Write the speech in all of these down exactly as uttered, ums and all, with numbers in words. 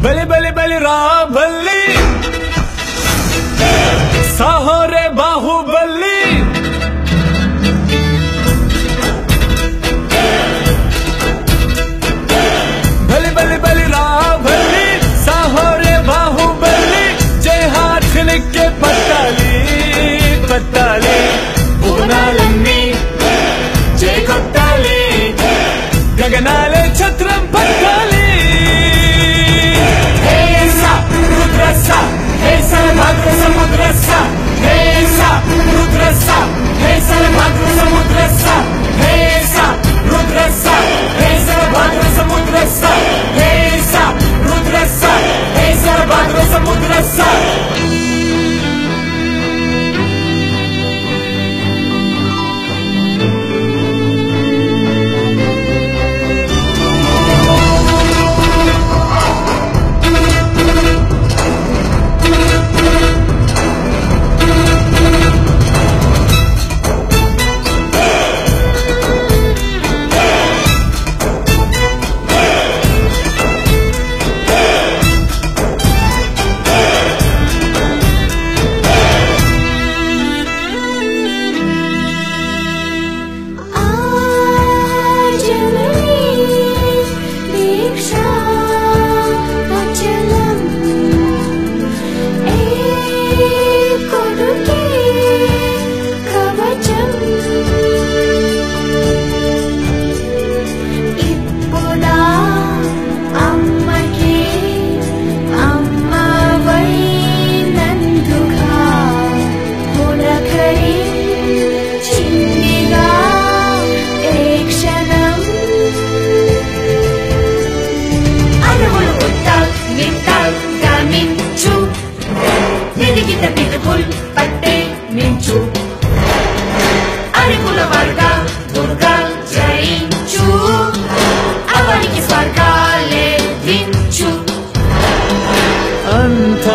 बलि बलि बलि राभल्ली साहोरे बाहुबली बलि बलि बलि राभल्ली साहोरे बाहुबली जय हाथ लिखे पत्ताली पत्ताली भुवनालन्नी जय कोट्टाली गगनाले छत्रम पत्ताली kita pitukul pate mincu arikula varga durga jainchu avaniki swargale vinchu anta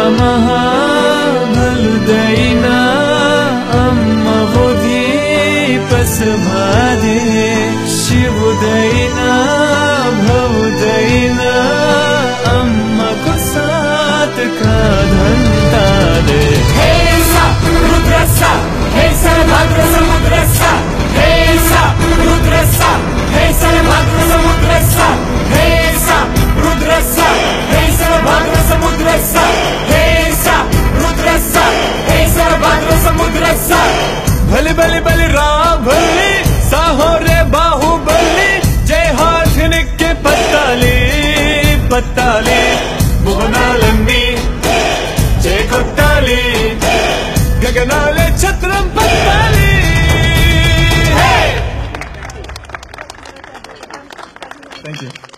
mahabaldayna amma vodi pasmade shivudayna bhavudayna amma ko saath ka dhanta de hey sa rudrasa hey sa bhadra samudrasa hey sa rudrasa hey sa bhadra samudrasa hey sa rudrasa hey sa bhadra samudrasa hey sa rudrasa hey sa bhadra samudrasa भले भले भले राभल्ली साहोरे बाहुबली जय हाथ निके पत्ताली पत्ताली भुवनालन्नी जय कोट्टाली गगनाले छत्रम पत्ताली Thank you.